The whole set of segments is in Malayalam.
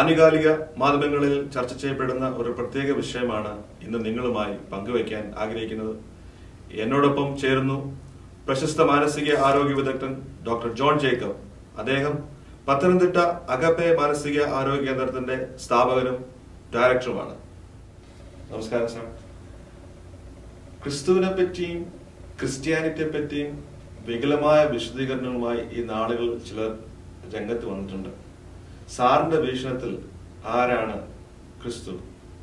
ആനുകാലിക മാധ്യമങ്ങളിൽ ചർച്ച ചെയ്യപ്പെടുന്ന ഒരു പ്രത്യേക വിഷയമാണ് ഇന്ന് നിങ്ങളുമായി പങ്കുവയ്ക്കാൻ ആഗ്രഹിക്കുന്നത്. എന്നോടൊപ്പം ചേരുന്നു പ്രശസ്ത മാനസിക ആരോഗ്യ വിദഗ്ധൻ ഡോക്ടർ ജോൺ ജേക്കബ്. അദ്ദേഹം പത്തനംതിട്ട അഗപ്പെ മാനസിക ആരോഗ്യ കേന്ദ്രത്തിന്റെ സ്ഥാപകനും ഡയറക്ടറുമാണ്. നമസ്കാരം സാർ. ക്രിസ്തുവിനെ പറ്റിയും ക്രിസ്ത്യാനിറ്റിയെ പറ്റിയും വികലമായ വിശദീകരണങ്ങളുമായി ഈ നാളുകളിൽ ചിലർ രംഗത്ത് വന്നിട്ടുണ്ട്. സാറിന്റെ വീക്ഷണത്തിൽ ആരാണ് ക്രിസ്തു?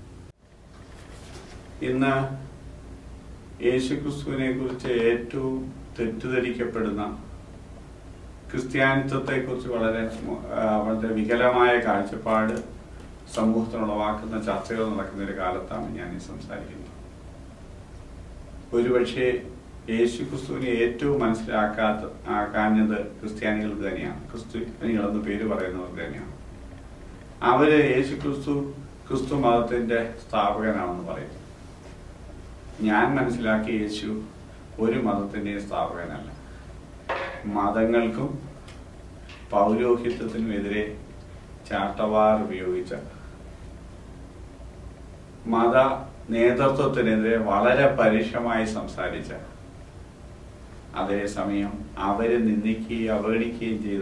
ഇന്ന് യേശു ക്രിസ്തുവിനെ കുറിച്ച് ഏറ്റവും തെറ്റിദ്ധരിക്കപ്പെടുന്ന, ക്രിസ്ത്യാനിത്വത്തെ കുറിച്ച് വളരെ വികലമായ കാഴ്ചപ്പാട് സമൂഹത്തിനുളവാക്കുന്ന ചർച്ചകൾ നടക്കുന്ന ഒരു കാലത്താണ് ഞാൻ ഈ സംസാരിക്കുന്നത്. ഒരുപക്ഷെ യേശു ക്രിസ്തുവിനെ ഏറ്റവും മനസ്സിലാക്കാഞ്ഞത് ക്രിസ്ത്യാനികൾക്ക് തന്നെയാണ്. ക്രിസ്ത്യാനികളെന്ന് പേര് പറയുന്നവർക്ക് തന്നെയാണ്. അവര് ക്രിസ്തു മതത്തിന്റെ സ്ഥാപകനാണെന്ന് പറയും. ഞാൻ മനസ്സിലാക്കിയ യേശു ഒരു മതത്തിന്റെയും സ്ഥാപകനല്ല. മതങ്ങൾക്കും പൗരോഹിത്യത്തിനുമെതിരെ ചാട്ടവാർ ഉപയോഗിച്ച, മത നേതൃത്വത്തിനെതിരെ വളരെ പരുഷമായി സംസാരിച്ച, അതേസമയം അവരെ നിന്ദിക്കുകയും അവഗണിക്കുകയും ചെയ്ത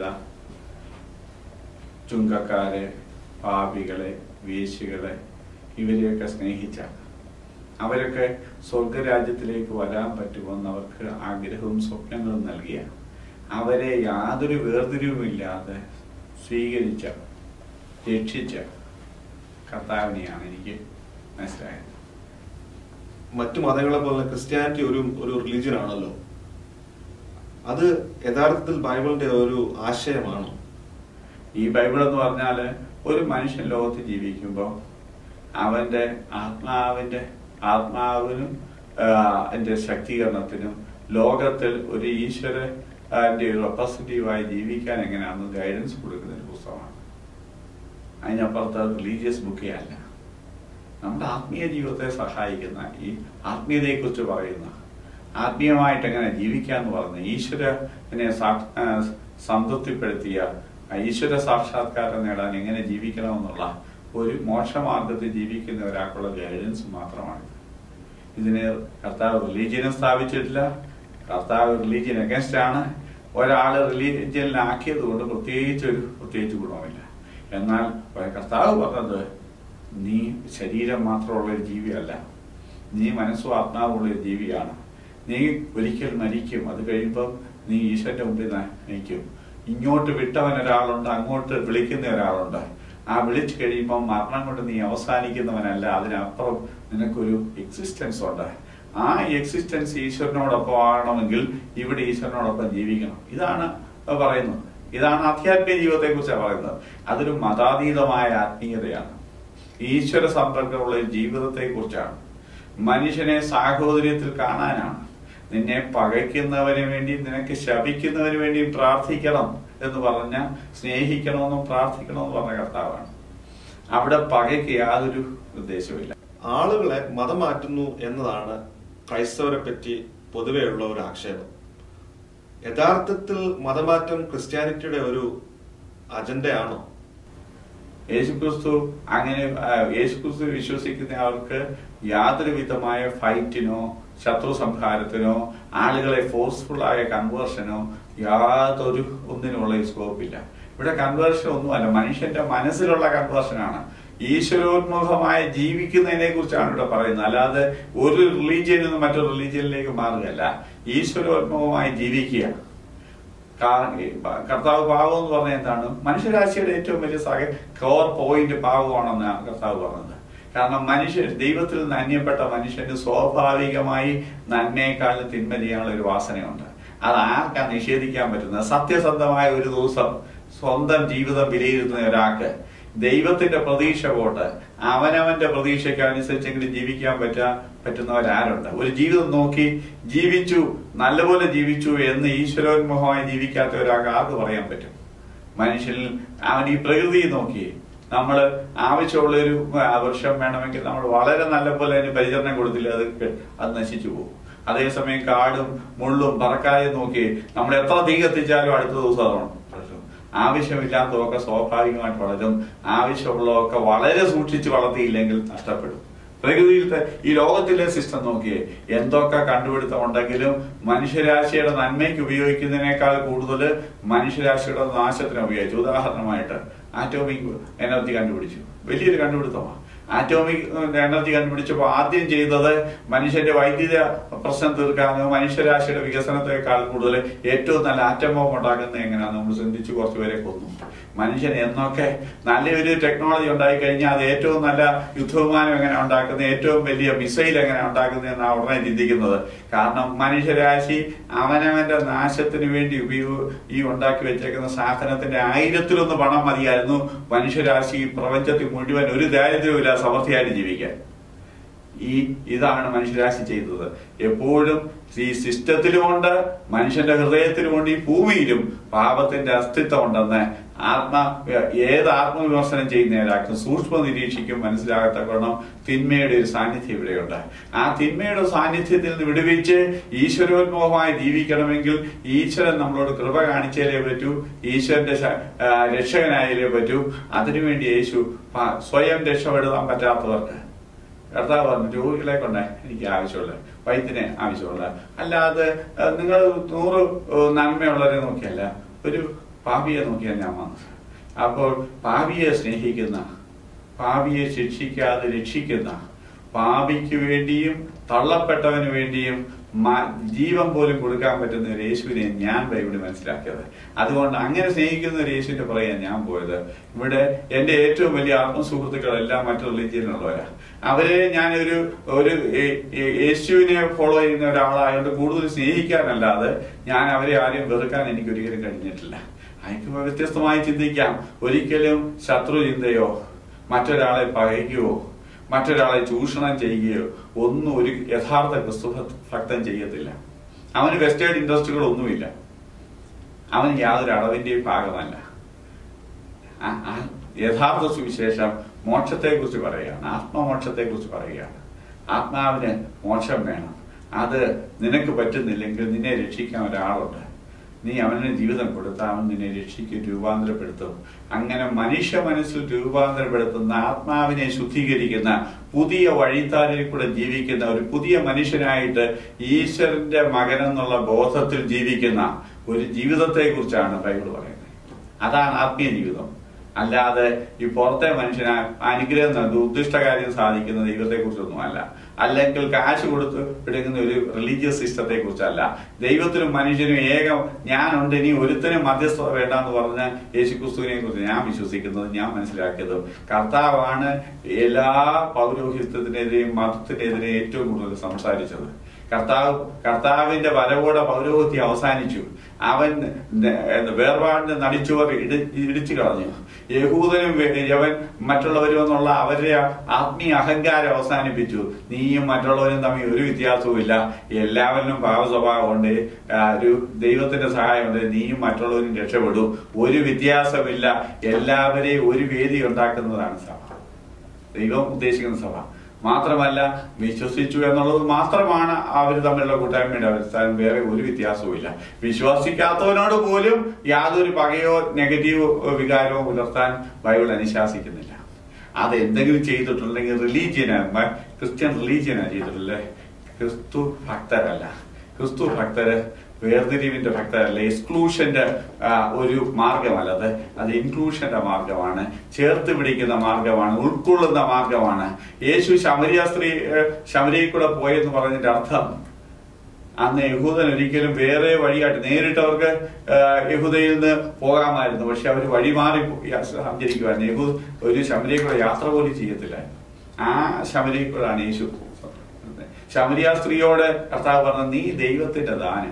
ചുങ്കക്കാരെ, പാപികളെ, വേശ്യകളെ, ഇവരെയൊക്കെ സ്നേഹിച്ച, അവരൊക്കെ സ്വർഗരാജ്യത്തിലേക്ക് വരാൻ പറ്റുമെന്നവർക്ക് ആഗ്രഹവും സ്വപ്നങ്ങളും നൽകിയ, അവരെ യാതൊരു വേർതിരിവുമില്ലാതെ സ്വീകരിച്ച, രക്ഷിച്ച കർത്താവിനെയാണ് എനിക്ക് മനസ്സിലായത്. മറ്റു മതങ്ങളെ പോലെ ക്രിസ്ത്യാനിറ്റി ഒരു റിലീജിയൻ ആണല്ലോ. അത് യഥാർത്ഥത്തിൽ ബൈബിളിന്റെ ഒരു ആശയമാണോ? ഈ ബൈബിൾ എന്ന് പറഞ്ഞാൽ ഒരു മനുഷ്യൻ ലോകത്ത് ജീവിക്കുമ്പോൾ അവന്റെ ആത്മാവിനും അതിന്റെ ശക്തീകരണത്തിനും ലോകത്തിൽ ഒരു ഈശ്വരന്റെ റെപ്രസെന്റേറ്റീവായി ജീവിക്കാൻ എങ്ങനെയാണെന്ന് ഗൈഡൻസ് കൊടുക്കുന്ന ഒരു പുസ്തകമാണ്. അതിനപ്പുറത്ത് റിലീജിയസ് ബുക്കേ അല്ല. നമ്മുടെ ആത്മീയ ജീവിതത്തെ സഹായിക്കുന്ന, ഈ ആത്മീയതയെക്കുറിച്ച് പറയുന്ന, ആത്മീയമായിട്ട് എങ്ങനെ ജീവിക്കാന്ന് പറഞ്ഞ, ഈശ്വരനെ സംതൃപ്തിപ്പെടുത്തിയ, ഈശ്വര സാക്ഷാത്കാരം നേടാൻ എങ്ങനെ ജീവിക്കണമെന്നുള്ള ഒരു മോക്ഷമാർഗത്തിൽ ജീവിക്കുന്ന ഒരാൾക്കുള്ള ഗൈഡൻസ് മാത്രമാണ്. ഇതിന് കർത്താവ് റിലീജിയനെ സ്ഥാപിച്ചിട്ടില്ല. കർത്താവ് റിലീജിയൻ അഗൻസ്റ്റ് ആണ്. ഒരാള് റിലീജിയനിലാക്കിയത് കൊണ്ട് പ്രത്യേകിച്ച് ഗുണമില്ല. എന്നാൽ കർത്താവ് പറഞ്ഞത്, നീ ശരീരം മാത്രമുള്ള ഒരു ജീവിയല്ല, നീ മനസ്സും ആത്മാവുള്ള ഒരു ജീവിയാണ്. നീ ഒരിക്കൽ മരിക്കും. അത് കഴിയുമ്പം നീ ഈശ്വരന്റെ മുമ്പിൽ നയിക്കും. ഇങ്ങോട്ട് വിട്ടവൻ ഒരാളുണ്ട്, അങ്ങോട്ട് വിളിക്കുന്ന ഒരാളുണ്ട്. ആ വിളിച്ചു കഴിയുമ്പോൾ മരണം കൊണ്ട് നീ അവസാനിക്കുന്നവനല്ല, അതിനപ്പുറം നിനക്കൊരു എക്സിസ്റ്റൻസ് ഉണ്ട്. ആ എക്സിസ്റ്റൻസ് ഈശ്വരനോടൊപ്പം ആകണമെങ്കിൽ ഇവിടെ ഈശ്വരനോടൊപ്പം ജീവിക്കണം. ഇതാണ് പറയുന്നത്. ഇതാണ് ആധ്യാത്മിക ജീവിതത്തെ കുറിച്ചാണ് പറയുന്നത്. അതൊരു മതാതീതമായ ആത്മീയതയാണ്. ഈശ്വര സമ്പർക്കമുള്ള ജീവിതത്തെ കുറിച്ചാണ്. മനുഷ്യനെ സാഹോദര്യത്തിൽ കാണാനാണ്. നിന്നെ പകയ്ക്കുന്നവന് വേണ്ടി, നിനക്ക് ശപിക്കുന്നവന് വേണ്ടി പ്രാർത്ഥിക്കണം എന്ന് പറഞ്ഞ, സ്നേഹിക്കണമെന്നും പ്രാർത്ഥിക്കണമെന്ന് പറഞ്ഞ കർത്താവാണ്. അവിടെ പകയ്ക്ക് യാതൊരു ഉദ്ദേശവുമില്ല. ആളുകളെ മതം മാറ്റുന്നു എന്നതാണ് ക്രൈസ്തവരെ പറ്റി പൊതുവെയുള്ള ഒരു ആക്ഷേപം. യഥാർത്ഥത്തിൽ മതമാറ്റം ക്രിസ്ത്യാനിറ്റിയുടെ ഒരു അജണ്ടയാണോ? യേശുക്രിസ്തു വിശ്വസിക്കുന്ന അവർക്ക് യാതൊരു വിധമായ ഫൈറ്റിനോ ശത്രു സംഹാരത്തിനോ ആളുകളെ ഫോഴ്സ്ഫുള്ളായ കൺവേർഷനോ യാതൊരു ഒന്നിനുമുള്ള സ്കോപ്പില്ല. ഇവിടെ കൺവേർഷൻ ഒന്നുമല്ല, മനുഷ്യന്റെ മനസ്സിലുള്ള കൺവേർഷനാണ്. ഈശ്വരോന്മുഖമായി ജീവിക്കുന്നതിനെ കുറിച്ചാണ് ഇവിടെ പറയുന്നത്. അല്ലാതെ ഒരു റിലീജിയനിൽ നിന്ന് മറ്റൊരു റിലീജിയനിലേക്ക് മാറുകയല്ല. ഈശ്വരോന്മുഖമായി ജീവിക്കുക. കർത്താവ് പാവം എന്ന് പറഞ്ഞ എന്താണ്? മനുഷ്യരാശിയുടെ ഏറ്റവും വലിയ കോർ പോയിന്റ് പാവമാണെന്നാണ് കർത്താവ് പറഞ്ഞത്. കാരണം ദൈവത്തിൽ നിന്ന് അന്യപ്പെട്ട മനുഷ്യന് സ്വാഭാവികമായി നന്മയെക്കാളും തിന്മ ചെയ്യാനുള്ള ഒരു വാസനയുണ്ട്. അത് ആർക്കാണ് നിഷേധിക്കാൻ പറ്റുന്നത്? സത്യസന്ധമായ ഒരു ദിവസം സ്വന്തം ജീവിതം വിലയിരുത്തുന്ന ഒരാൾക്ക് ദൈവത്തിന്റെ പ്രതീക്ഷ പോട്ട് അവനവന്റെ പ്രതീക്ഷയ്ക്ക് അനുസരിച്ചെങ്കിലും ജീവിക്കാൻ പറ്റുന്നവരാരുണ്ട്? ഒരു ജീവിതം നോക്കി നല്ലപോലെ ജീവിച്ചു എന്ന് ഈശ്വരോന്മുഖമായി ജീവിക്കാത്ത ഒരാൾക്ക് ആർക്ക് പറയാൻ പറ്റും? മനുഷ്യനിൽ അവൻ ഈ പ്രകൃതി നോക്കി നമ്മൾ ആവശ്യമുള്ളൊരു വൃക്ഷം വേണമെങ്കിൽ നമ്മൾ വളരെ നല്ലപോലെ അതിന് പരിചരണം കൊടുത്തില്ല, അത് നശിച്ചു പോകും. അതേസമയം കാടും മുള്ളും പറക്കാതെ നോക്കി നമ്മൾ എത്ര തീ കത്തിച്ചാലും അടുത്ത ദിവസം അതാണ്. ആവശ്യമില്ലാത്തതൊക്കെ സ്വാഭാവികമായിട്ട് വളരും. ആവശ്യമുള്ളതൊക്കെ വളരെ സൂക്ഷിച്ച് വളർത്തിയില്ലെങ്കിൽ നഷ്ടപ്പെടും. പ്രകൃതിയിലത്തെ ഈ ലോകത്തിലെ സിസ്റ്റം നോക്കിയേ, എന്തൊക്കെ കണ്ടുപിടുത്തം ഉണ്ടെങ്കിലും മനുഷ്യരാശിയുടെ നന്മയ്ക്ക് ഉപയോഗിക്കുന്നതിനേക്കാൾ കൂടുതൽ മനുഷ്യരാശിയുടെ നാശത്തിന് ഉപയോഗിച്ചു. ഉദാഹരണമായിട്ട് ആറ്റോമിക് എനർജി കണ്ടുപിടിച്ചു, വലിയൊരു കണ്ടുപിടുത്തമാണ്. ആറ്റോമിക് എനർജി കണ്ടുപിടിച്ചപ്പോൾ ആദ്യം ചെയ്തത് മനുഷ്യന്റെ വൈദ്യുത പ്രശ്നം തീർക്കാനോ മനുഷ്യരാശിയുടെ വികസനത്തെക്കാൾ കൂടുതൽ ഏറ്റവും നല്ല ആറ്റം ബോംബ് ഉണ്ടാക്കുന്നത് എങ്ങനെയാണെന്ന് നമ്മൾ ചിന്തിച്ച് കുറച്ചുപേരെ കൊന്നു. മനുഷ്യൻ എന്നൊക്കെ നല്ലൊരു ടെക്നോളജി ഉണ്ടായി കഴിഞ്ഞാൽ അത് ഏറ്റവും നല്ല യുദ്ധവിമാനം എങ്ങനെ ഉണ്ടാക്കുന്നത്, ഏറ്റവും വലിയ മിസൈൽ എങ്ങനെ ഉണ്ടാക്കുന്നത് എന്നാണ് ഉടനെ ചിന്തിക്കുന്നത്. കാരണം മനുഷ്യരാശി അവനവന്റെ നാശത്തിന് വേണ്ടി ഈ ഉണ്ടാക്കി വെച്ചേക്കുന്ന സാധനത്തിന്റെ 1000-1 പണം മതിയായിരുന്നു മനുഷ്യരാശി പ്രപഞ്ചത്തിൽ മുഴുവൻ ഒരു ദാരിദ്ര്യമില്ല സമൃദ്ധിയായിട്ട് ജീവിക്കാൻ. ഇതാണ് മനുഷ്യരാശി ചെയ്തത്. എപ്പോഴും ഈ സിസ്റ്റത്തിലുമുണ്ട്, മനുഷ്യന്റെ ഹൃദയത്തിലുമുണ്ട്, ഈ ഭൂമിയിലും പാപത്തിന്റെ അസ്തിത്വം ഉണ്ടെന്ന് ഏത് ആത്മവിമർശനം ചെയ്യുന്നവരാക്കും സൂക്ഷ്മ നിരീക്ഷിക്കും മനസ്സിലാകത്തക്കണം. തിന്മയുടെ ഒരു സാന്നിധ്യം ഇവിടെയുണ്ട്. ആ തിന്മയുടെ സാന്നിധ്യത്തിൽ നിന്ന് വിടുവിച്ച് ഈശ്വരോന്മുഖമായി ജീവിക്കണമെങ്കിൽ ഈശ്വരൻ നമ്മളോട് കൃപ കാണിച്ചാലേ പറ്റൂ, ഈശ്വരന്റെ രക്ഷകനായാലേ പറ്റൂ. അതിനുവേണ്ടി യേശു സ്വയം രക്ഷപ്പെടുത്താൻ പറ്റാത്തവർക്ക് കർത്താവ് പറഞ്ഞു, രോഗികളെ കൊണ്ടേ എനിക്ക് ആവശ്യമുള്ള, വൈദ്യനെ ആവശ്യമുള്ള, അല്ലാതെ നിങ്ങൾ 100 നന്മയുള്ളവരെ നോക്കിയല്ല, ഒരു പാപിയെ നോക്കിയാണ് ഞാൻ വന്നത്. അപ്പോൾ പാപിയെ സ്നേഹിക്കുന്ന, പാപിയെ ശിക്ഷിക്കാതെ രക്ഷിക്കുന്ന, പാപിക്ക് വേണ്ടിയും തള്ളപ്പെട്ടവന് വേണ്ടിയും ജീവൻ പോലും കൊടുക്കാൻ പറ്റുന്ന ഒരു യേശുവിനെ ഞാൻ ബൈബിളിൽ മനസ്സിലാക്കിയത്. അതുകൊണ്ട് അങ്ങനെ സ്നേഹിക്കുന്ന ഒരു യേശുവിന്റെ പറയാൻ ഞാൻ പോയത്. ഇവിടെ എന്റെ ഏറ്റവും വലിയ ആത്മസുഹൃത്തുക്കളെല്ലാം മറ്റു റിലീജിയനിലുള്ളവരാ. അവരെ ഞാൻ ഒരു യേശുവിനെ ഫോളോ ചെയ്യുന്ന ഒരാളായതുകൊണ്ട് കൂടുതൽ സ്നേഹിക്കാനല്ലാതെ ഞാൻ അവരെ ആരെയും വെറുക്കാൻ എനിക്ക് ഒരിക്കലും കഴിഞ്ഞിട്ടില്ല. അയക്കുമ്പോൾ വ്യത്യസ്തമായി ചിന്തിക്കാം. ഒരിക്കലും ശത്രു ചിന്തയോ മറ്റൊരാളെ പകയ്ക്കുകയോ മറ്റൊരാളെ ചൂഷണം ചെയ്യുകയോ ഒന്നും ഒരു യഥാർത്ഥ ക്രിസ്തു ഭക്തൻ ചെയ്യത്തില്ല. അവന് വെസ്റ്റേഡ് ഇൻട്രസ്റ്റുകളൊന്നുമില്ല. അവന് യാതൊരു അളവിന്റെയും ഭാഗമല്ല. യഥാർത്ഥ സുവിശേഷം മോക്ഷത്തെക്കുറിച്ച് പറയുകയാണ്, ആത്മമോക്ഷത്തെക്കുറിച്ച് പറയുകയാണ്. ആത്മാവിന് മോക്ഷം വേണം. അത് നിനക്ക് പറ്റുന്നില്ലെങ്കിൽ നിന്നെ രക്ഷിക്കാൻ ഒരാളുണ്ട്. നീ അവന് ജീവിതം കൊടുത്താൽ അവൻ നിന്നെ രക്ഷിക്കും, രൂപാന്തരപ്പെടുത്തും. അങ്ങനെ മനുഷ്യ മനസ്സിൽ രൂപാന്തരപ്പെടുത്തുന്ന, ആത്മാവിനെ ശുദ്ധീകരിക്കുന്ന, പുതിയ വഴിത്താരിൽ കൂടെ ജീവിക്കുന്ന ഒരു പുതിയ മനുഷ്യനായിട്ട് ഈശ്വരന്റെ മകനെന്നുള്ള ബോധത്തിൽ ജീവിക്കുന്ന ഒരു ജീവിതത്തെ കുറിച്ചാണ് ബൈബിൾ പറയുന്നത്. അതാണ് ആത്മീയ ജീവിതം. അല്ലാതെ ഈ പുറത്തെ മനുഷ്യന് അനുഗ്രഹം നൽകി ഉദ്ദിഷ്ടകാര്യം സാധിക്കുന്ന ദൈവത്തെ കുറിച്ചൊന്നും അല്ല. അല്ലെങ്കിൽ കാശ് കൊടുത്ത് എടുക്കുന്ന ഒരു റിലീജിയസ് സിസ്റ്റത്തെ കുറിച്ചല്ല. ദൈവത്തിനും മനുഷ്യനും ഏകം ഞാനുണ്ട്, ഇനി ഒരുത്തനും മധ്യസ്ഥത വേണ്ടെന്ന് പറഞ്ഞ യേശുക്രിസ്തുവിനെ കുറിച്ച് ഞാൻ വിശ്വസിക്കുന്നത്, ഞാൻ മനസ്സിലാക്കിയതും കർത്താവാണ് എല്ലാ പൗരോഹിത്യത്തിനെതിരെയും മതത്തിനെതിരെ ഏറ്റവും കൂടുതൽ സംസാരിച്ചത്. കർത്താവിന്റെ വരവോടെ പൗരോഹിത്യം അവസാനിച്ചു. അവൻ വേർപാടിന് നടിച്ചുവർ ഇടിച്ചു കളഞ്ഞു. യഹൂദനും യവൻ മറ്റുള്ളവരും എന്നുള്ള അവരുടെ ആത്മീയ അഹങ്കാരം അവസാനിപ്പിച്ചു. നീയും മറ്റുള്ളവരും തമ്മിൽ ഒരു വ്യത്യാസവും ഇല്ല, എല്ലാവരിലും പാപസ്വഭാവമുണ്ട്, ഒരു ദൈവത്തിന്റെ സഹായമുണ്ട്, നീയും മറ്റുള്ളവരും രക്ഷപ്പെടും, ഒരു വ്യത്യാസമില്ല, എല്ലാവരെയും ഒരു വേദി ഉണ്ടാക്കുന്നതാണ് സഭ, ദൈവം ഉദ്ദേശിക്കുന്ന സഭ. മാത്രമല്ല വിശ്വസിച്ചു എന്നുള്ളത് മാത്രമാണ് അവർ തമ്മിലുള്ള കൂട്ടായ്മയുടെ അവസ്ഥാനം, വേറെ ഒരു വ്യത്യാസവും ഇല്ല. വിശ്വസിക്കാത്തവനോട് പോലും യാതൊരു പകയോ നെഗറ്റീവ് വികാരമോ പുലർത്താൻ ബൈബിൾ അനുശാസിക്കുന്നില്ല. അത് എന്തെങ്കിലും ചെയ്തിട്ടുണ്ടെങ്കിൽ റിലീജിയനാണ്, ക്രിസ്ത്യൻ റിലീജിയനാണ് ചെയ്തിട്ടുള്ളത്. ക്രിസ്തു ഭക്തരല്ല. ക്രിസ്തു ഭക്തര് വേർതിരിവിന്റെ ഭക്തരല്ല, എക്സ്ക്ലൂഷന്റെ ഒരു മാർഗമല്ല. അത് ഇൻക്ലൂഷന്റെ മാർഗമാണ്, ചേർത്ത് പിടിക്കുന്ന മാർഗമാണ്, ഉൾക്കൊള്ളുന്ന മാർഗമാണ്. യേശു ശമരിയിൽ കൂടെ പോയെന്ന് പറഞ്ഞതിന്റെ അർത്ഥം അന്ന് യഹൂദൻ ഒരിക്കലും വേറെ വഴിയായിട്ട് നേരിട്ടവർക്ക് യഹൂദയിൽ നിന്ന് പോകാമായിരുന്നു. പക്ഷെ അവർ വഴി മാറി സഞ്ചരിക്കുവായിരുന്നു. യഹൂദ് ഒരു ശമരിയിൽ കൂടെ യാത്ര പോലും ചെയ്യത്തില്ലായിരുന്നു. ആ ശമരിയിൽ കൂടെയാണ് യേശു. ശമരിയ സ്ത്രീയോട് കർത്താവ് പറഞ്ഞ, നീ ദൈവത്തിന്റെ ദാനം.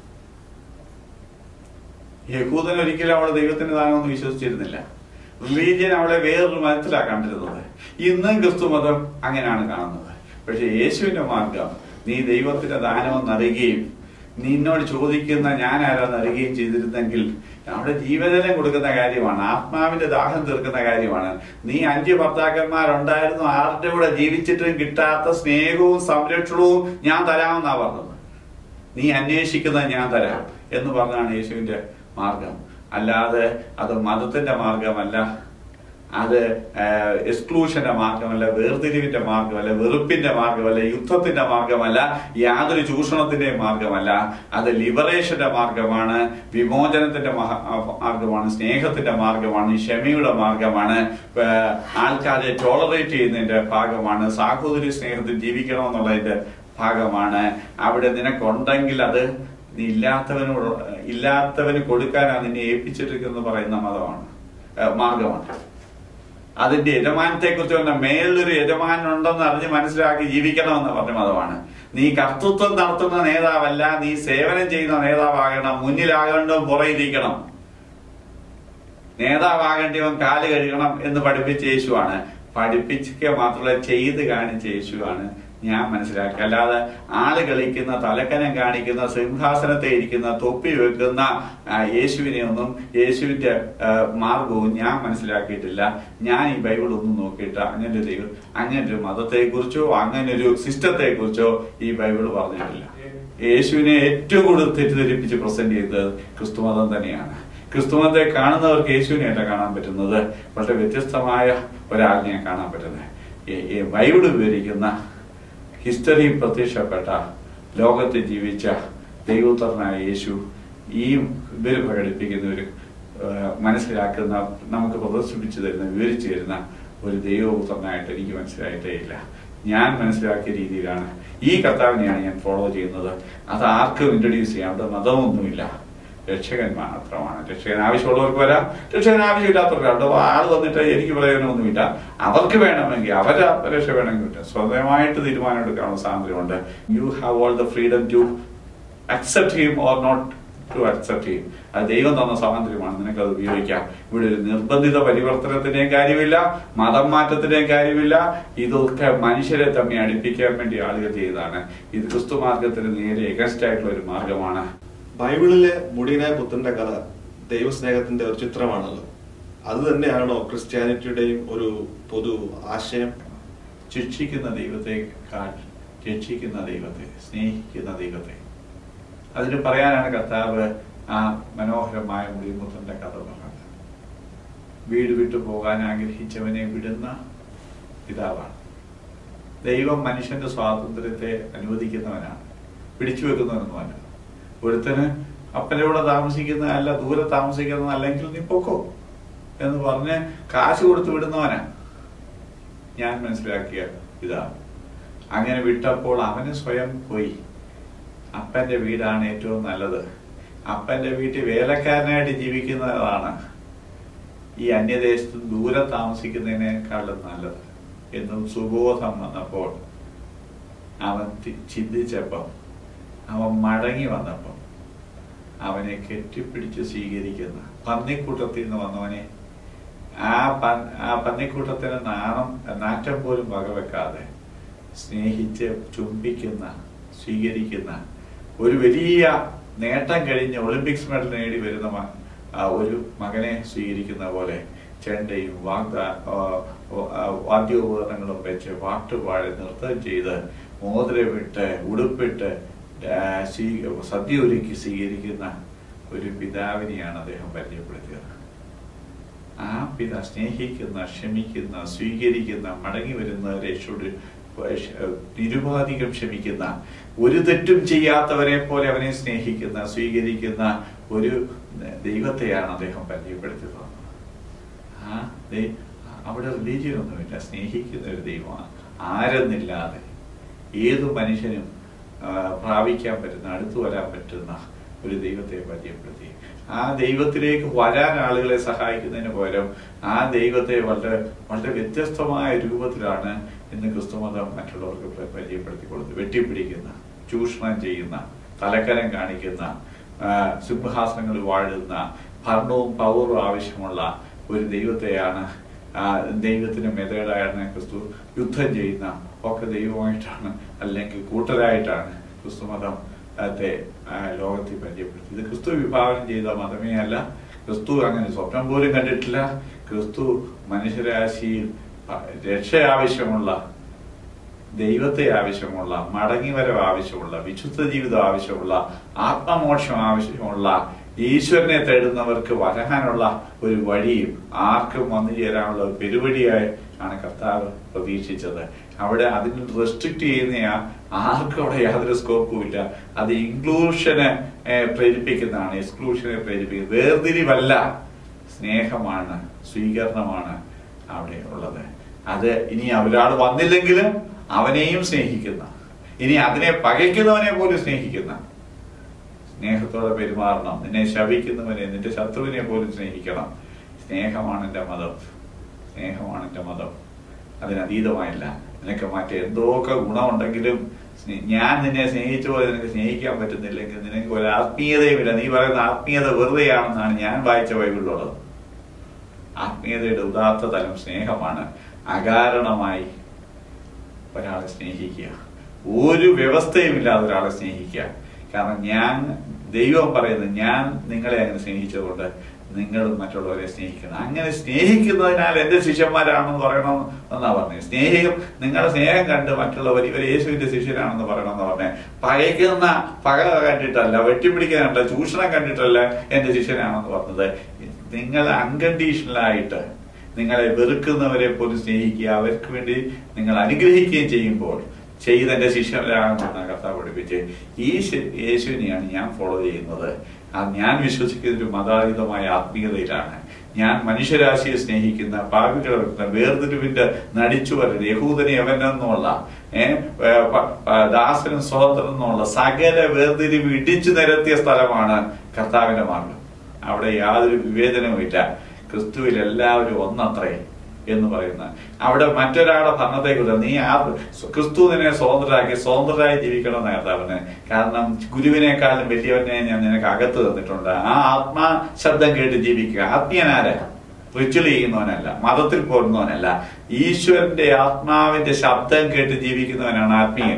യഹൂദൻ ഒരിക്കലും അവളെ ദൈവത്തിന്റെ ദാനമൊന്നും വിശ്വസിച്ചിരുന്നില്ല. റിലീജിയൻ അവളെ വേറൊരു മതത്തിലാണ് കണ്ടിരുന്നത്. ഇന്നും ക്രിസ്തു മതം അങ്ങനെയാണ് കാണുന്നത്. പക്ഷെ യേശുവിന്റെ മാർഗം, നീ ദൈവത്തിന്റെ ദാനമെന്ന് അറിയുകയും നിന്നോട് ചോദിക്കുന്ന ഞാൻ ആരാന്ന് അറിയുകയും ചെയ്തിരുന്നെങ്കിൽ അവിടെ ജീവജലം കൊടുക്കുന്ന കാര്യമാണ്, ആത്മാവിന്റെ ദാഹം തീർക്കുന്ന കാര്യമാണ്. നീ 5 ഭർത്താക്കന്മാരുണ്ടായിരുന്നു, ആരുടെ കൂടെ ജീവിച്ചിട്ടും കിട്ടാത്ത സ്നേഹവും സംരക്ഷണവും ഞാൻ തരാമെന്നാ പറഞ്ഞത്. നീ അന്വേഷിക്കുന്നത് ഞാൻ തരാം എന്ന് പറഞ്ഞാണ് യേശുവിന്റെ മാർഗം. അല്ലാതെ അത് മതത്തിന്റെ മാർഗമല്ല, അത് എക്സ്ക്ലൂഷന്റെ മാർഗമല്ല, വേർതിരിവിന്റെ മാർഗമല്ല, വെറുപ്പിന്റെ മാർഗമല്ല, യുദ്ധത്തിന്റെ മാർഗമല്ല, യാതൊരു ചൂഷണത്തിന്റെയും മാർഗമല്ല. അത് ലിബറേഷന്റെ മാർഗമാണ്, വിമോചനത്തിന്റെ മാർഗമാണ്, സ്നേഹത്തിന്റെ മാർഗമാണ്, ക്ഷമയുടെ മാർഗമാണ്, ആൾക്കാരെ ടോളറേറ്റ് ചെയ്യുന്നതിന്റെ ഭാഗമാണ്, സാഹോദര്യ സ്നേഹത്തിൽ ജീവിക്കണമെന്നുള്ളതിന്റെ ഭാഗമാണ്. അവിടെ നിനക്കുണ്ടെങ്കിൽ അത് നീ ഇല്ലാത്തവന് കൊടുക്കാനാണ് നിന്നെ ഏൽപ്പിച്ചിരിക്കുന്നത് പറയുന്ന മാർഗമാണ്. അതിന്റെ യജമാനത്തെ കുറിച്ച് പറഞ്ഞ മേലൊരു യജമാനൻ ഉണ്ടെന്ന് അറിഞ്ഞ് മനസ്സിലാക്കി ജീവിക്കണമെന്ന് പറഞ്ഞ മതമാണ്. നീ കർത്തൃത്വം നടത്തുന്ന നേതാവല്ല, നീ സേവനം ചെയ്യുന്ന നേതാവാകണം. മുന്നിലാകേണ്ടവൻ പുറയിരിക്കണം, നേതാവാകേണ്ടവൻ കാല് കഴുകണം എന്ന് പഠിപ്പിച്ച യേശുവാണ്. പഠിപ്പിക്കുക മാത്രമല്ല, ചെയ്ത് കാണിച്ച യേശുവാണ് ഞാൻ മനസ്സിലാക്കി. അല്ലാതെ ആള് കളിക്കുന്ന, തലക്കനം കാണിക്കുന്ന, സിംഹാസനത്തെ ഇരിക്കുന്ന, തൊപ്പി വെക്കുന്ന യേശുവിനെ ഒന്നും, യേശുവിന്റെ മാർഗവും ഞാൻ മനസ്സിലാക്കിയിട്ടില്ല. ഞാൻ ഈ ബൈബിൾ ഒന്നും നോക്കിയിട്ട് അങ്ങനൊരു മതത്തെ കുറിച്ചോ അങ്ങനൊരു സിസ്റ്റത്തെ കുറിച്ചോ ഈ ബൈബിൾ പറഞ്ഞിട്ടില്ല. യേശുവിനെ ഏറ്റവും കൂടുതൽ തെറ്റിദ്ധരിപ്പിച്ച് പ്രസന്റ് ചെയ്തത് ക്രിസ്തുമതം തന്നെയാണ്. ക്രിസ്തുമതത്തെ കാണുന്നവർക്ക് യേശുവിനെയല്ല കാണാൻ പറ്റുന്നത്, വളരെ വ്യത്യസ്തമായ ഒരാളിനെ കാണാൻ പറ്റുന്നത്. ബൈബിൾ വിവരിക്കുന്ന, ഹിസ്റ്ററി പ്രത്യക്ഷപ്പെട്ട, ലോകത്ത് ജീവിച്ച ദൈവപുത്രനായ യേശു ഈ ഇവർ പ്രകടിപ്പിക്കുന്ന ഒരു മനസ്സിലാക്കുന്ന, നമുക്ക് പ്രദർശിപ്പിച്ചു തരുന്ന, വിവരിച്ചു തരുന്ന ഒരു ദൈവപുത്രനായിട്ട് എനിക്ക് മനസ്സിലായിട്ടേ ഇല്ല. ഞാൻ മനസ്സിലാക്കിയ രീതിയിലാണ് ഈ കർത്താവിനെയാണ് ഞാൻ ഫോളോ ചെയ്യുന്നത്. അത് ആർക്കും ഇൻട്രൊഡ്യൂസ് ചെയ്യാം. അവിടെ മതമൊന്നുമില്ല, രക്ഷകൻ മാത്രമാണ്. രക്ഷകൻ ആവശ്യമുള്ളവർക്ക് വരാം, രക്ഷകൻ ആവശ്യമില്ലാത്തവർക്ക് അവിടെ ആള് വന്നിട്ട് എനിക്ക് പ്രയോജനമൊന്നുമില്ല. അവർക്ക് വേണമെങ്കിൽ, അവരെ രക്ഷ വേണമെങ്കിൽ സ്വന്തമായിട്ട് തീരുമാനം എടുക്കാനുള്ള സ്വാതന്ത്ര്യമുണ്ട്. You have all the freedom to accept him or not to accept him. അത് ദൈവം തന്ന സ്വാതന്ത്ര്യമാണ്, നിനക്കത് ഉപയോഗിക്കാം. ഇവിടെ ഒരു നിർബന്ധിത പരിവർത്തനത്തിന്റെയും കാര്യമില്ല, മതം മാറ്റത്തിന്റെയും കാര്യമില്ല. ഇതൊക്കെ മനുഷ്യരെ തമ്മിൽ അടുപ്പിക്കാൻ വേണ്ടി ആളുകൾ ചെയ്തതാണ്. ഇത് ക്രിസ്തു മാർഗത്തിന് നേരെ എഗൻസ്റ്റ് ആയിട്ടുള്ള ഒരു മാർഗമാണ്. ബൈബിളിലെ മുടിയനായ പുത്രന്റെ കഥ ദൈവസ്നേഹത്തിന്റെ ഒരു ചിത്രമാണല്ലോ. അത് തന്നെയാണോ ക്രിസ്ത്യാനിറ്റിയുടെയും ഒരു പൊതു ആശയം? ശിക്ഷിക്കുന്ന ദൈവത്തെക്കാൾ രക്ഷിക്കുന്ന ദൈവത്തെ, സ്നേഹിക്കുന്ന ദൈവത്തെ, അതിന് പറയാനാണ് കർത്താവ് ആ മനോഹരമായ മുടിയപുത്രന്റെ കഥ പറഞ്ഞത്. വീട് വിട്ടു പോകാൻ ആഗ്രഹിച്ചവനെ വിടുന്ന പിതാവാണ്. ദൈവം മനുഷ്യന്റെ സ്വാതന്ത്ര്യത്തെ അനുവദിക്കുന്നവനാണ്, പിടിച്ചു വെക്കുന്നവനൊന്നുമല്ല. ഒരുത്തന് അപ്പൻ്റെ കൂടെ താമസിക്കുന്നതല്ല, ദൂരെ താമസിക്കുന്നതല്ലെങ്കിൽ നീ പൊക്കോ എന്ന് പറഞ്ഞ് കാശ് കൊടുത്ത് വിടുന്നവനാ ഞാൻ മനസ്സിലാക്കിയ പിതാവ്. അങ്ങനെ വിട്ടപ്പോൾ അവന് സ്വയം പോയി. അപ്പന്റെ വീടാണ് ഏറ്റവും നല്ലത്, അപ്പന്റെ വീട്ടിൽ വേലക്കാരനായിട്ട് ജീവിക്കുന്നതാണ് ഈ അന്യദേശത്ത് ദൂരെ താമസിക്കുന്നതിനേക്കാളും നല്ലത് എന്നും സുബോധം വന്നപ്പോൾ അവൻ ചിന്തിച്ചപ്പം, അവൻ മടങ്ങി വന്നപ്പം അവനെ കെട്ടിപ്പിടിച്ച് സ്വീകരിക്കുന്ന, പന്നിക്കൂട്ടത്തിൽ നിന്ന് വന്നവനെ ആ പന്നിക്കൂട്ടത്തിന് നാറ്റം പോലും വകവെക്കാതെ സ്നേഹിച്ച് ചുംബിക്കുന്ന, സ്വീകരിക്കുന്ന, ഒരു വലിയ നേട്ടം കഴിഞ്ഞ് ഒളിമ്പിക്സ് മെഡൽ നേടി വരുന്ന ഒരു മകനെ സ്വീകരിക്കുന്ന പോലെ ചെണ്ടയും വാദ്യോപകരണങ്ങളും വെച്ച് പാട്ടുപാടി നൃത്തം ചെയ്ത് മോതിരമിട്ട് ഉടുപ്പിട്ട് സദ്യ ഒരുക്കി സ്വീകരിക്കുന്ന ഒരു പിതാവിനെയാണ് അദ്ദേഹം പരിചയപ്പെടുത്തിയത്. ആ സ്നേഹിക്കുന്ന, ക്ഷമിക്കുന്ന, സ്വീകരിക്കുന്ന, മടങ്ങി വരുന്നവരെ നിരുപാധികം ക്ഷമിക്കുന്ന, ഒരു തെറ്റും ചെയ്യാത്തവരെ പോലെ അവനെ സ്നേഹിക്കുന്ന, സ്വീകരിക്കുന്ന ഒരു ദൈവത്തെയാണ് അദ്ദേഹം പരിചയപ്പെടുത്തി തന്നത്. അവിടെ റിലീജിയൻ ഒന്നുമില്ല, സ്നേഹിക്കുന്ന ഒരു ദൈവമാണ്. ആരെന്നില്ലാതെ ഏതു മനുഷ്യനും പ്രാപിക്കാൻ പറ്റുന്ന, അടുത്തു വരാൻ പറ്റുന്ന ഒരു ദൈവത്തെ പരിചയപ്പെടുത്തി. ആ ദൈവത്തിലേക്ക് വരാൻ ആളുകളെ സഹായിക്കുന്നതിന് പകരം ആ ദൈവത്തെ വളരെ വളരെ വ്യത്യസ്തമായ രൂപത്തിലാണ് ഇന്ന് ക്രിസ്തുമതം മറ്റുള്ളവർക്ക് പരിചയപ്പെടുത്തി കൊടുത്തു. വെട്ടിപ്പിടിക്കുന്ന, ചൂഷണം ചെയ്യുന്ന, തലക്കനം കാണിക്കുന്ന, സിംഹാസനങ്ങളിൽ വാഴുന്ന, ഭരണവും പവറും ആവശ്യമുള്ള ഒരു ദൈവത്തെയാണ്, ദൈവത്തിന് മെതേഡായാണ് ക്രിസ്തു യുദ്ധം ചെയ്യുന്ന ഒക്കെ ദൈവമായിട്ടാണ്, അല്ലെങ്കിൽ കൂട്ടരായിട്ടാണ് ക്രിസ്തുമതം ലോകത്തിൽ പരിചയപ്പെടുത്തി. ഇത് ക്രിസ്തു വിഭാവനം ചെയ്ത മതമേ അല്ല. ക്രിസ്തു അങ്ങനെ സ്വപ്നം പോലും കണ്ടിട്ടില്ല. ക്രിസ്തു മനുഷ്യരാശിയിൽ രക്ഷ ആവശ്യമുള്ള, ദൈവത്തെ ആവശ്യമുള്ള, മടങ്ങിവരവ് ആവശ്യമുള്ള, വിശുദ്ധ ജീവിതം ആവശ്യമുള്ള, ആത്മമോക്ഷം ആവശ്യമുള്ള ഈശ്വരനെ തേടുന്നവർക്ക് വരാനുള്ള ഒരു വഴിയും ആർക്കും വന്നു ചേരാനുള്ള ഒരു പരിപാടിയായി ആണ് കർത്താവ് പ്രതീക്ഷിച്ചത്. അവിടെ അതിന് റെസ്ട്രിക്ട് ചെയ്യുന്ന ആർക്കും അവിടെ യാതൊരു സ്കോപ്പും ഇല്ല. അത് ഇൻക്ലൂഷനെ പ്രേരിപ്പിക്കുന്നതാണ്, എക്സ്ക്ലൂഷനെ പ്രേരിപ്പിക്കുന്നത്. വേർതിരിവല്ല, സ്നേഹമാണ്, സ്വീകരണമാണ് അവിടെ ഉള്ളത്. അത് ഇനി ഒരാൾ വന്നില്ലെങ്കിലും അവനെയും സ്നേഹിക്കുന്ന, ഇനി അതിനെ പകയ്ക്കുന്നവനെ പോലും സ്നേഹിക്കുന്ന, സ്നേഹത്തോടെ പെരുമാറണം. നിന്നെ ശപിക്കുന്നവനെ, നിന്റെ ശത്രുവിനെ പോലും സ്നേഹിക്കണം. സ്നേഹമാണ് എൻ്റെ മതം, സ്നേഹമാണ് എൻ്റെ മതം. അതിനതീതമായില്ല. നിനക്ക് മറ്റെന്തൊക്കെ ഗുണമുണ്ടെങ്കിലും ഞാൻ നിന്നെ സ്നേഹിച്ച പോലെ നിനക്ക് സ്നേഹിക്കാൻ പറ്റുന്നില്ലെങ്കിൽ നിനക്ക് ഒരു ആത്മീയതയുമില്ല. നീ പറയുന്ന ആത്മീയത വെറുതെയാണെന്നാണ് ഞാൻ വായിച്ച ബൈബിളിലുള്ളത്. ആത്മീയതയുടെ ഉദാത്ത തലം സ്നേഹമാണ്. അകാരണമായി ഒരാളെ സ്നേഹിക്കുക, ഒരു വ്യവസ്ഥയുമില്ലാതെ ഒരാളെ സ്നേഹിക്കുക. കാരണം ദൈവം പറയുന്നത് ഞാൻ നിങ്ങളെ അങ്ങനെ സ്നേഹിച്ചതുകൊണ്ട് നിങ്ങളും മറ്റുള്ളവരെ സ്നേഹിക്കണം. അങ്ങനെ സ്നേഹിക്കുന്നതിനാൽ എന്റെ ശിഷ്യന്മാരാണെന്ന് പറയണം എന്നാ പറഞ്ഞത്. നിങ്ങളുടെ സ്നേഹം കണ്ട് മറ്റുള്ളവർ ഇവർ യേശുവിന്റെ ശിഷ്യരാണെന്ന് പറയണമെന്ന് പറഞ്ഞേ. പകയ്ക്കുന്ന പക കണ്ടിട്ടല്ല, വെട്ടിപ്പിടിക്കാനല്ല, ചൂഷണം കണ്ടിട്ടല്ല എന്റെ ശിഷ്യനാണെന്ന് പറഞ്ഞത്. നിങ്ങൾ അൺകണ്ടീഷണലായിട്ട് നിങ്ങളെ വെറുക്കുന്നവരെ പോലും സ്നേഹിക്കുക, അവർക്ക് വേണ്ടി നിങ്ങൾ അനുഗ്രഹിക്കുകയും ചെയ്യുമ്പോൾ ചെയ്തെന്റെ ശിഷ്യരാണെന്നാണ് കർത്താവ് പഠിപ്പിച്ച്. ഈ യേശുവിനെയാണ് ഞാൻ ഫോളോ ചെയ്യുന്നത്. ഞാൻ വിശ്വസിക്കുന്ന ഒരു മതാതീതമായ ആത്മീയതയിലാണ്. ഞാൻ മനുഷ്യരാശിയെ സ്നേഹിക്കുന്ന, പാപികളെ വെക്കുന്ന, വേർതിരിവിന്റെ നടിച്ചുവരരുത്, യഹൂദനെ എവനെന്നുള്ള ദാസനും സ്വതന്ത്രനും എന്നുള്ള സകല വേർതിരിവ് ഇടിച്ചു നിരത്തിയ സ്ഥലമാണ് കർത്താവിന്റെ മാർഗം. അവിടെ യാതൊരു വിവേചനവുമില്ല. ക്രിസ്തുവിൽ എല്ലാവരും ഒന്നത്രേ എന്ന് പറയുന്ന അവിടെ മറ്റൊരാളുടെ ഭരണത്തെക്കുറിച്ച് നീ ക്രിസ്തു നിന്നെ സ്വതന്ത്രരായി ജീവിക്കണം എന്ന് കർത്താവിന്. കാരണം ഗുരുവിനേക്കാളും വലിയവനെ ഞാൻ നിനക്ക് അകത്ത് തന്നിട്ടുണ്ട്. ആ ആത്മാ ശബ്ദം കേട്ട് ജീവിക്കുക. ആത്മീയനാര്? റിച്വൽ ചെയ്യുന്നവനല്ല, മതത്തിൽ പോരുന്നവനല്ല, ഈശ്വരന്റെ ആത്മാവിന്റെ ശബ്ദം കേട്ട് ജീവിക്കുന്നവനാണ് ആത്മീയൻ.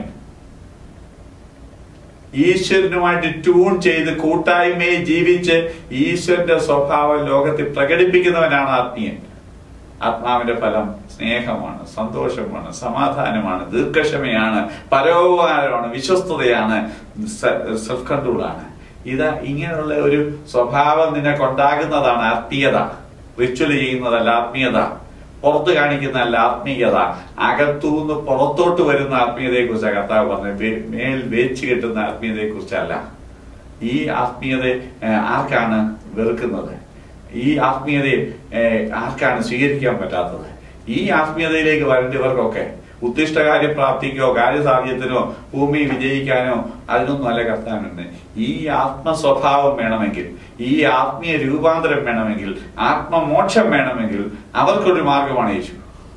ഈശ്വരനുമായിട്ട് ട്യൂൺ ചെയ്ത് കൂട്ടായ്മയെ ജീവിച്ച് ഈശ്വരന്റെ സ്വഭാവം ലോകത്തിൽ പ്രകടിപ്പിക്കുന്നവനാണ് ആത്മീയൻ. ആത്മാവിന്റെ ഫലം സ്നേഹമാണ്, സന്തോഷമാണ്, സമാധാനമാണ്, ദീർഘക്ഷമയാണ്, പരോപകാരമാണ്, വിശ്വസ്തതയാണ്, സെൽഫ് കൺട്രോളാണ്. ഇങ്ങനെയുള്ള ഒരു സ്വഭാവം നിനക്കുണ്ടാകുന്നതാണ് ആത്മീയത. റിച്വൽ ചെയ്യുന്നതല്ല ആത്മീയത, പുറത്ത് കാണിക്കുന്നതല്ല ആത്മീയത. അകത്തുനിന്ന് പുറത്തോട്ട് വരുന്ന ആത്മീയതയെ കുറിച്ചാണ് കർത്താവ് പറഞ്ഞത്. മേൽ വേച്ച് കെട്ടുന്ന ആത്മീയതയെ കുറിച്ചല്ല. ഈ ആത്മീയത ആർക്കാണ് വെറുക്കുന്നത്? ഈ ആത്മീയതയെ ആർക്കാണ് സ്വീകരിക്കാൻ പറ്റാത്തത്? ഈ ആത്മീയതയിലേക്ക് വരേണ്ടവർക്കൊക്കെ ഉദ്ദിഷ്ടകാര്യം പ്രാപ്തിക്കോ കാര്യസാധ്യത്തിനോ ഭൂമി വിജയിക്കാനോ അതിനൊന്നും അല്ല കർത്താവിനുണ്ട്. ഈ ആത്മസ്വഭാവം വേണമെങ്കിൽ, ഈ ആത്മീയ രൂപാന്തരം വേണമെങ്കിൽ, ആത്മമോക്ഷം വേണമെങ്കിൽ അവർക്കൊരു മാർഗമാണ് യേശു,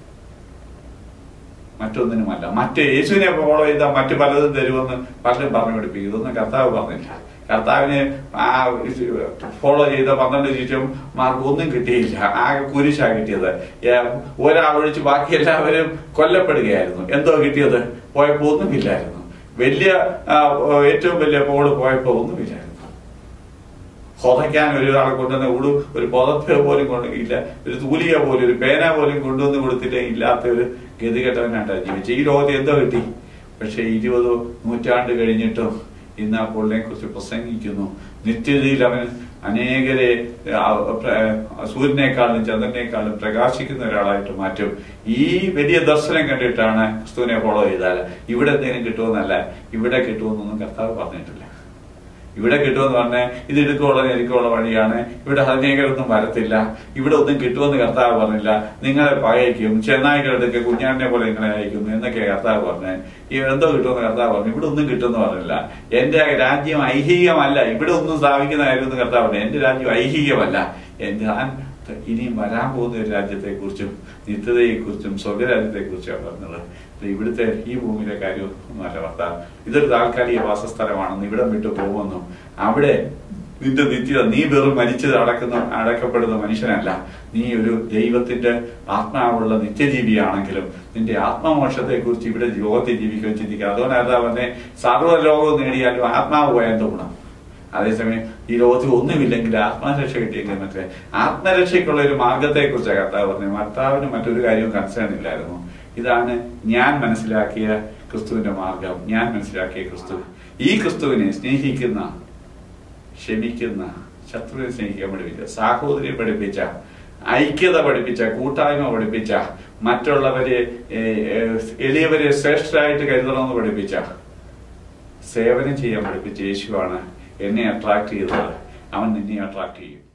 മറ്റൊന്നിനുമല്ല. യേശുവിനെ ഫോളോ ചെയ്താൽ മറ്റു പലതും തരുമെന്ന് പലരും പറഞ്ഞു പഠിപ്പിക്കും. ഇതൊന്നും കർത്താവ് പറഞ്ഞില്ല. കർത്താവിനെ ഫോളോ ചെയ്ത 12 ശിഷ്യന്മാർക്ക് ഒന്നും കിട്ടിയില്ല. ആകെ കുരിശാ കിട്ടിയത്. ഒരാളൊഴിച്ച് ബാക്കി എല്ലാവരും കൊല്ലപ്പെടുകയായിരുന്നു. എന്തോ കിട്ടിയത്? പോയപ്പോ ഒന്നുമില്ലായിരുന്നു. ഏറ്റവും വലിയ പോള് പോയപ്പോ ഒന്നുമില്ലായിരുന്നു. പൊതയ്ക്കാൻ ഒരാളെ കൊണ്ടുവന്ന ഒരു പുതപ്പ് പോലും കൊണ്ടില്ല, ഒരു തൂലിക പോലും, ഒരു പേന പോലും കൊണ്ടുവന്ന് കൊടുത്തിട്ടേ ഇല്ലാത്ത ഒരു ഗതികെട്ടവനായിട്ടാണ് ജീവിച്ചത്. ഈ ലോകത്ത് എന്തോ കിട്ടി? പക്ഷെ 20 നൂറ്റാണ്ട് കഴിഞ്ഞിട്ടും ഇന്ന് ആ പൊള്ളിനെ കുറിച്ച് പ്രസംഗിക്കുന്നു. നിത്യതയിൽ അവൻ അനേകരെ സൂര്യനേക്കാളും ചന്ദ്രനേക്കാളും പ്രകാശിക്കുന്ന ഒരാളായിട്ട് മാറ്റും. ഈ വലിയ ദർശനം കണ്ടിട്ടാണ് ക്രിസ്തുവിനെ ഫോളോ ചെയ്താൽ ഇവിടെ എന്തെങ്കിലും കിട്ടുമെന്നല്ല. ഇവിടെ കിട്ടുമെന്നൊന്നും കർത്താവ് പറഞ്ഞിട്ടില്ല. ഇവിടെ കിട്ടുമെന്ന് പറഞ്ഞാൽ ഇത് ഇടുക്കുള്ള വഴിയാണ്, ഇവിടെ അനേകരൊന്നും വരത്തില്ല, ഇവിടെ ഒന്നും കിട്ടുമെന്ന് കർത്താവ് പറഞ്ഞില്ല. നിങ്ങളെ പകയ്ക്കും, ചെന്നായികളെടുക്കെ കുഞ്ഞാടിനെ പോലെ നിങ്ങളെ അയക്കുന്നു എന്നൊക്കെ കർത്താവ് പറഞ്ഞേ. എന്തോ കിട്ടുമെന്ന് കർത്താവ് പറഞ്ഞു. ഇവിടെ ഒന്നും കിട്ടുമെന്ന് പറഞ്ഞില്ല. എന്റെ രാജ്യം ഐഹികമല്ല, ഇവിടെ ഒന്നും സ്ഥാപിക്കുന്നതായിരുന്നു കർത്താവ് പറഞ്ഞു. എന്റെ രാജ്യം ഐഹികമല്ല, ഞാൻ ഇനിയും വരാൻ പോകുന്ന ഒരു രാജ്യത്തെക്കുറിച്ചും നിത്യതയെക്കുറിച്ചും സ്വർഗരാജ്യത്തെക്കുറിച്ചാണ് പറഞ്ഞത്. ഇവിടുത്തെ ഈ ഭൂമിയിലെ കാര്യം ഒന്നുമല്ല ഭർത്താവ്. ഇതൊരു താൽക്കാലിക വാസസ്ഥലമാണെന്ന്, ഇവിടം വിട്ടു പോകുമെന്നും അവിടെ നിന്റെ നിത്യത, നീ വെറും മരിച്ചത് അടക്കപ്പെടുന്ന മനുഷ്യനല്ല, നീ ഒരു ദൈവത്തിന്റെ ആത്മാവുള്ള നിത്യജീവിയാണെങ്കിലും നിന്റെ ആത്മമോക്ഷത്തെ കുറിച്ച് ഇവിടെ ലോകത്തിൽ ജീവിക്കുകയും ചിന്തിക്കുക. അതുകൊണ്ടല്ല അവനെ സർവ്വലോകവും നേടിയാലും ആത്മാവ് പോയ എന്തോ ഗുണം? അതേസമയം ഈ ലോകത്തിൽ ഒന്നുമില്ലെങ്കിൽ ആത്മരക്ഷ കിട്ടിയെങ്കിൽ മറ്റേ ആത്മരക്ഷയ്ക്കുള്ള ഒരു മാർഗത്തെ കുറിച്ചാണ് കർത്താവ് പറഞ്ഞത്. ഭർത്താവിന് മറ്റൊരു കാര്യവും കൺസേൺ ഇല്ലായിരുന്നു. ഇതാണ് ഞാൻ മനസ്സിലാക്കിയ ക്രിസ്തുവിന്റെ മാർഗം, ഞാൻ മനസ്സിലാക്കിയ ക്രിസ്തു. ഈ ക്രിസ്തുവിനെ സ്നേഹിക്കുന്ന, ക്ഷമിക്കുന്ന, ശത്രുവിനെ സ്നേഹിക്കാൻ പഠിപ്പിച്ച, സാഹോദര്യം പഠിപ്പിച്ച, ഐക്യത പഠിപ്പിച്ച, കൂട്ടായ്മ പഠിപ്പിച്ച, മറ്റുള്ളവരെ എളിയവരെ ശ്രേഷ്ഠരായിട്ട് കരുതണമെന്ന് പഠിപ്പിച്ച, സേവനം ചെയ്യാൻ പഠിപ്പിച്ച യേശുവാണ് എന്നെ അട്രാക്ട് ചെയ്തത്. അവൻ നിന്നെ അട്രാക്ട് ചെയ്യും.